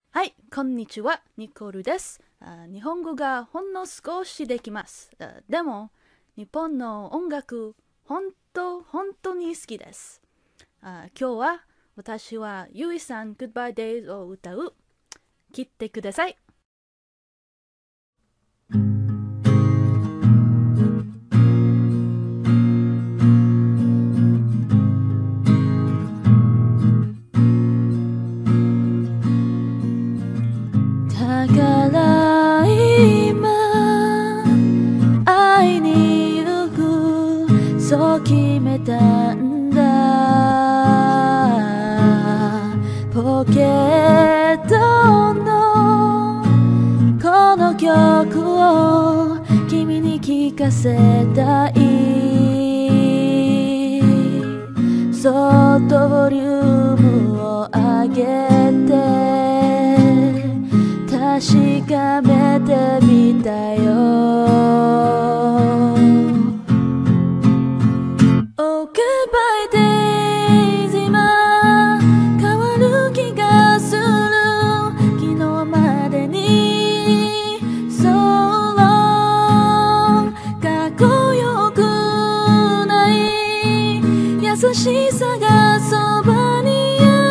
はい、こんにちは、ニコルです。日本語がほんの少しできます。でも、日本の音楽、本当に好きです。今日は私はゆいさん Goodbye Days を歌う。聴いてください。だから今会いに行くそう決めたんだ。ポケットのこの曲を君に聴かせたい。そっとボリュームを上げて確かめてみたよ。Oh, goodbye days 今変わる気がする。昨日までに So long かっこよくない優しさがそばに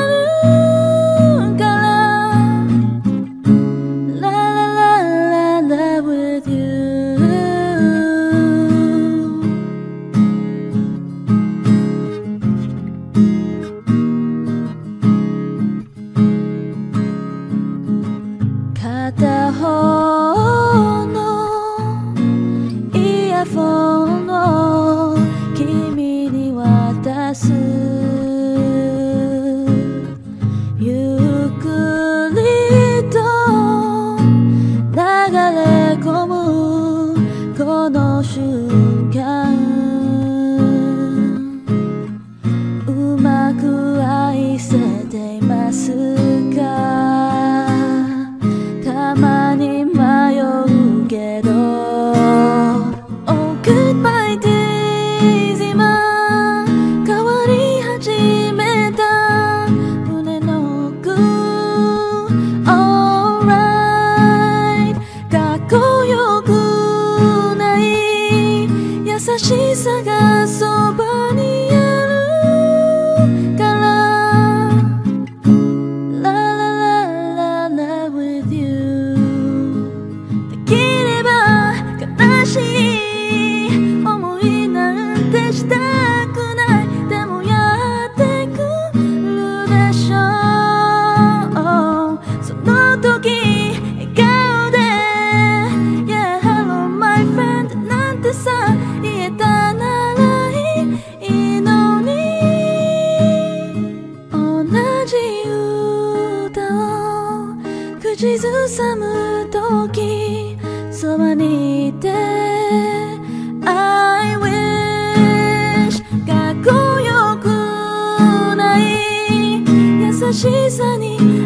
片方のイヤフォンを君に渡す。ゆっくりと流れ込むこの瞬間、うまく愛せていますか？たまに迷うけど Oh, goodbye days 今変わり始めた胸の奥 Alright かっこよくない優しさがそばにあるからLa la la la la with you。できれば悲しい思いなんてしたくない。でもやってくるでしょう。その時笑顔で Yeah, hello my friend なんてさ言えたならいいのに。同じ歌を口ずさむ時そばにいて I wish かっこよくない優しさに